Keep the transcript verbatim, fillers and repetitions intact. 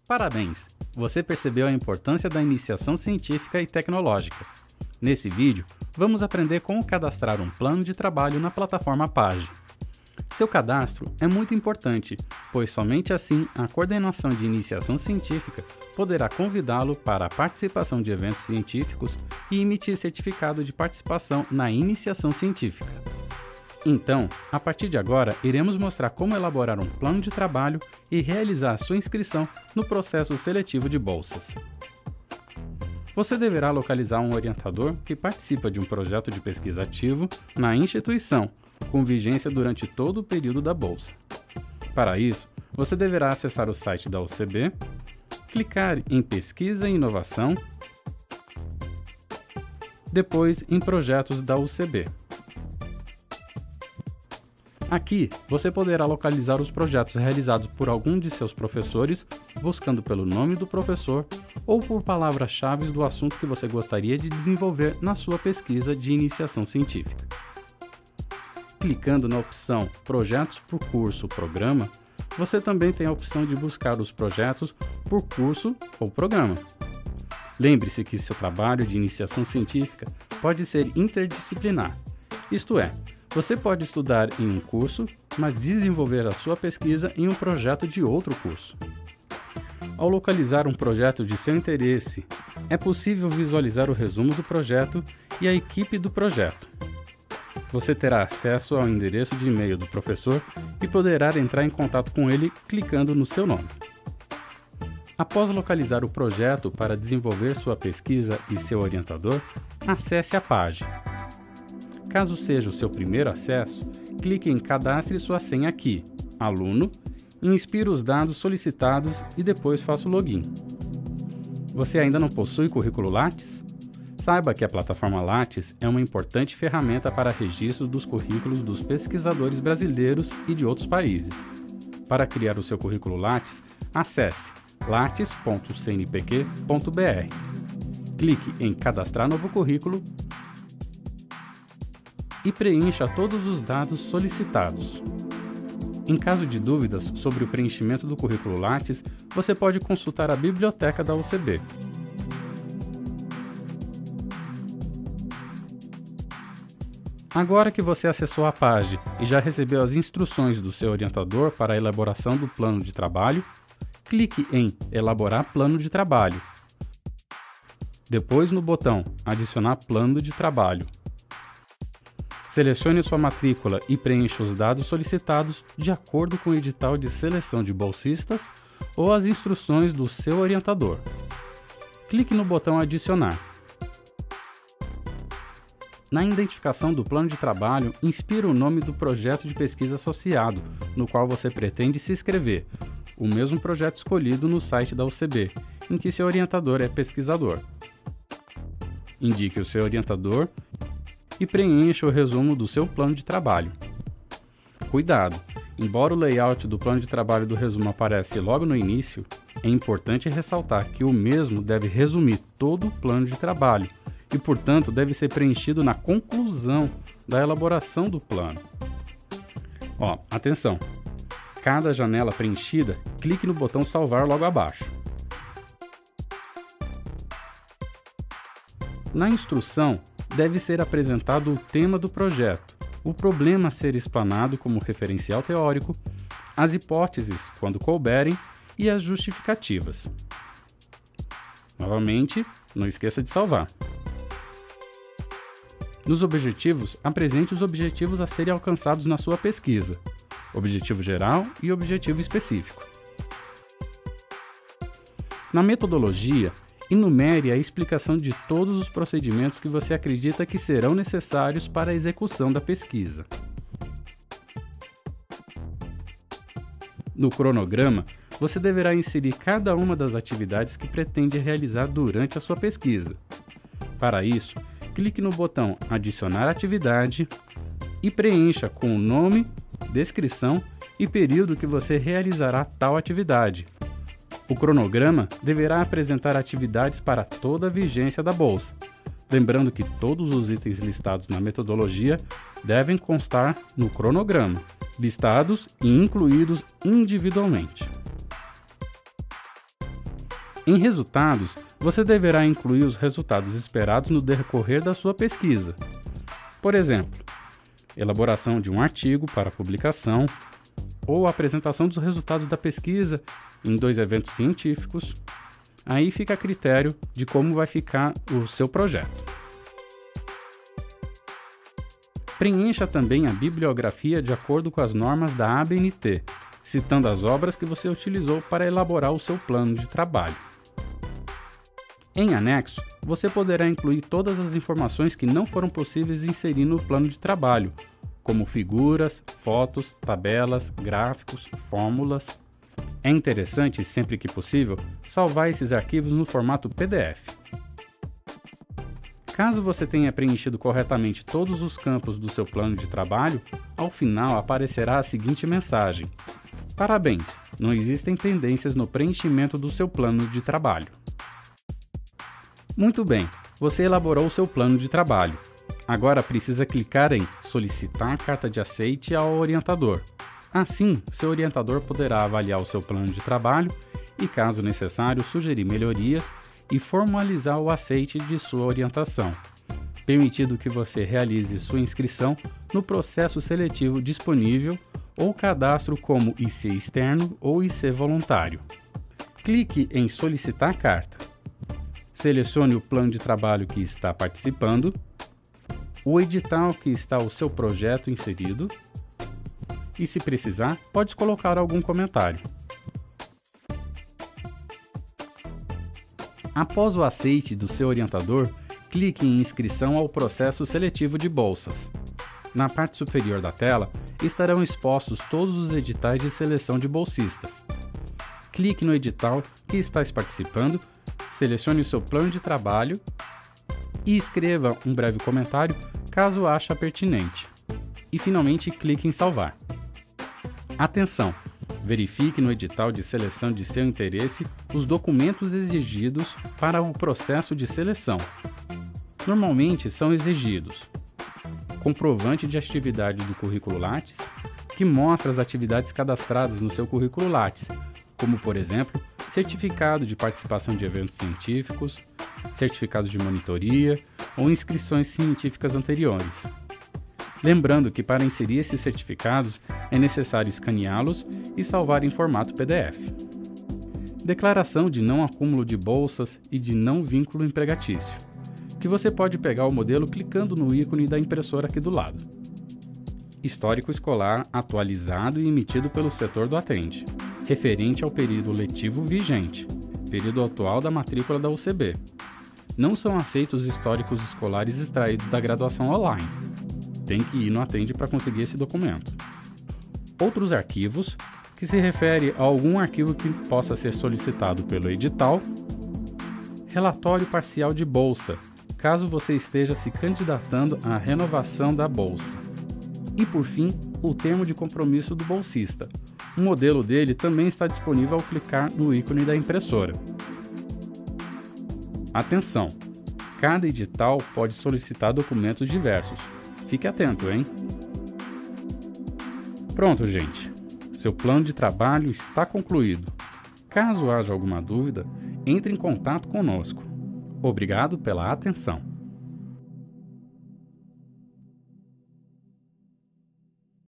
Parabéns! Você percebeu a importância da iniciação científica e tecnológica. Nesse vídeo, vamos aprender como cadastrar um plano de trabalho na plataforma Page. Seu cadastro é muito importante, pois somente assim a coordenação de iniciação científica poderá convidá-lo para a participação de eventos científicos e emitir certificado de participação na iniciação científica. Então, a partir de agora, iremos mostrar como elaborar um plano de trabalho e realizar a sua inscrição no processo seletivo de bolsas. Você deverá localizar um orientador que participa de um projeto de pesquisa ativo na instituição, com vigência durante todo o período da bolsa. Para isso, você deverá acessar o site da U C B, clicar em Pesquisa e Inovação, depois em Projetos da U C B. Aqui, você poderá localizar os projetos realizados por algum de seus professores, buscando pelo nome do professor ou por palavras-chave do assunto que você gostaria de desenvolver na sua pesquisa de iniciação científica. Clicando na opção Projetos por curso/programa, você também tem a opção de buscar os projetos por curso ou programa. Lembre-se que seu trabalho de iniciação científica pode ser interdisciplinar, isto é, você pode estudar em um curso, mas desenvolver a sua pesquisa em um projeto de outro curso. Ao localizar um projeto de seu interesse, é possível visualizar o resumo do projeto e a equipe do projeto. Você terá acesso ao endereço de e-mail do professor e poderá entrar em contato com ele clicando no seu nome. Após localizar o projeto para desenvolver sua pesquisa e seu orientador, acesse a página. Caso seja o seu primeiro acesso, clique em Cadastre sua senha aqui, Aluno, insira os dados solicitados e depois faça o login. Você ainda não possui currículo Lattes? Saiba que a plataforma Lattes é uma importante ferramenta para registro dos currículos dos pesquisadores brasileiros e de outros países. Para criar o seu currículo Lattes, acesse lattes ponto c n p q ponto b r. Clique em Cadastrar novo currículo e preencha todos os dados solicitados. Em caso de dúvidas sobre o preenchimento do currículo Lattes, você pode consultar a biblioteca da U C B. Agora que você acessou a página e já recebeu as instruções do seu orientador para a elaboração do plano de trabalho, clique em Elaborar plano de trabalho. Depois no botão Adicionar plano de trabalho. Selecione sua matrícula e preencha os dados solicitados de acordo com o edital de seleção de bolsistas ou as instruções do seu orientador. Clique no botão Adicionar. Na identificação do plano de trabalho, insira o nome do projeto de pesquisa associado, no qual você pretende se inscrever, o mesmo projeto escolhido no site da U C B, em que seu orientador é pesquisador. Indique o seu orientador e preencha o resumo do seu plano de trabalho. Cuidado! Embora o layout do plano de trabalho do resumo apareça logo no início, é importante ressaltar que o mesmo deve resumir todo o plano de trabalho e, portanto, deve ser preenchido na conclusão da elaboração do plano. Ó, atenção! Cada janela preenchida, clique no botão Salvar logo abaixo. Na instrução, deve ser apresentado o tema do projeto, o problema a ser explanado como referencial teórico, as hipóteses, quando couberem, e as justificativas. Novamente, não esqueça de salvar. Nos objetivos, apresente os objetivos a serem alcançados na sua pesquisa, objetivo geral e objetivo específico. Na metodologia, enumere a explicação de todos os procedimentos que você acredita que serão necessários para a execução da pesquisa. No cronograma, você deverá inserir cada uma das atividades que pretende realizar durante a sua pesquisa. Para isso, clique no botão Adicionar atividade e preencha com o nome, descrição e período que você realizará tal atividade. O cronograma deverá apresentar atividades para toda a vigência da bolsa, lembrando que todos os itens listados na metodologia devem constar no cronograma, listados e incluídos individualmente. Em resultados, você deverá incluir os resultados esperados no decorrer da sua pesquisa. Por exemplo, elaboração de um artigo para publicação ou apresentação dos resultados da pesquisa em dois eventos científicos. Aí fica a critério de como vai ficar o seu projeto. Preencha também a bibliografia de acordo com as normas da A B N T, citando as obras que você utilizou para elaborar o seu plano de trabalho. Em anexo, você poderá incluir todas as informações que não foram possíveis inserir no plano de trabalho, como figuras, fotos, tabelas, gráficos, fórmulas. É interessante, sempre que possível, salvar esses arquivos no formato P D F. Caso você tenha preenchido corretamente todos os campos do seu plano de trabalho, ao final aparecerá a seguinte mensagem: parabéns, não existem pendências no preenchimento do seu plano de trabalho. Muito bem, você elaborou o seu plano de trabalho. Agora precisa clicar em solicitar carta de aceite ao orientador. Assim, seu orientador poderá avaliar o seu plano de trabalho e, caso necessário, sugerir melhorias e formalizar o aceite de sua orientação, permitindo que você realize sua inscrição no processo seletivo disponível ou cadastro como I C externo ou I C voluntário. Clique em solicitar carta. Selecione o plano de trabalho que está participando, o edital que está o seu projeto inserido e, se precisar, pode colocar algum comentário. Após o aceite do seu orientador, clique em inscrição ao processo seletivo de bolsas. Na parte superior da tela estarão expostos todos os editais de seleção de bolsistas. Clique no edital que está participando, selecione o seu plano de trabalho e escreva um breve comentário caso ache pertinente. E finalmente clique em salvar. Atenção! Verifique no edital de seleção de seu interesse os documentos exigidos para o processo de seleção. Normalmente são exigidos comprovante de atividade do currículo Lattes, que mostra as atividades cadastradas no seu currículo Lattes, como, por exemplo, certificado de participação de eventos científicos, certificado de monitoria ou inscrições científicas anteriores. Lembrando que para inserir esses certificados é necessário escaneá-los e salvar em formato P D F. Declaração de não acúmulo de bolsas e de não vínculo empregatício, que você pode pegar o modelo clicando no ícone da impressora aqui do lado. Histórico escolar atualizado e emitido pelo setor do Atende, referente ao período letivo vigente, período atual da matrícula da U C B. Não são aceitos históricos escolares extraídos da graduação online. Tem que ir no Atende para conseguir esse documento. Outros arquivos, que se refere a algum arquivo que possa ser solicitado pelo edital. Relatório parcial de bolsa, caso você esteja se candidatando à renovação da bolsa. E por fim, o termo de compromisso do bolsista. O modelo dele também está disponível ao clicar no ícone da impressora. Atenção! Cada edital pode solicitar documentos diversos. Fique atento, hein? Pronto, gente. Seu plano de trabalho está concluído. Caso haja alguma dúvida, entre em contato conosco. Obrigado pela atenção.